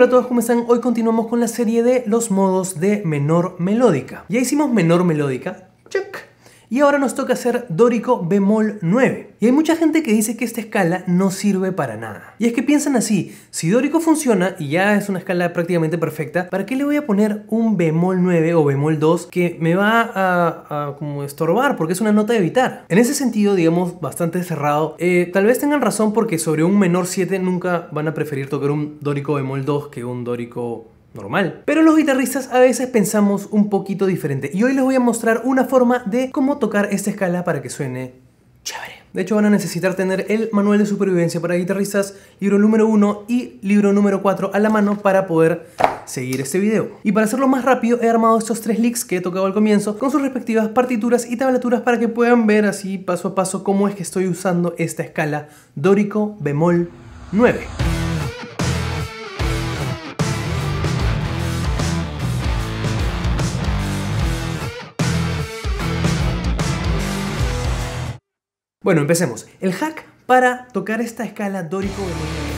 Hola a todos, ¿cómo están? Hoy continuamos con la serie de los modos de menor melódica. Ya hicimos menor melódica, check. Y ahora nos toca hacer dórico bemol 9. Y hay mucha gente que dice que esta escala no sirve para nada. Y es que piensan así, si dórico funciona y ya es una escala prácticamente perfecta, ¿para qué le voy a poner un bemol 9 o bemol 2 que me va a como estorbar? Porque es una nota de evitar. En ese sentido, digamos, bastante cerrado. Tal vez tengan razón porque sobre un menor 7 nunca van a preferir tocar un dórico bemol 2 que un dórico normal. Pero los guitarristas a veces pensamos un poquito diferente y hoy les voy a mostrar una forma de cómo tocar esta escala para que suene chévere. De hecho van a necesitar tener el manual de supervivencia para guitarristas, libro número 1 y libro número 4 a la mano para poder seguir este video. Y para hacerlo más rápido he armado estos 3 licks que he tocado al comienzo con sus respectivas partituras y tablaturas para que puedan ver así paso a paso cómo es que estoy usando esta escala dórico bemol 9. Bueno, empecemos. El hack para tocar esta escala dórico bemol 9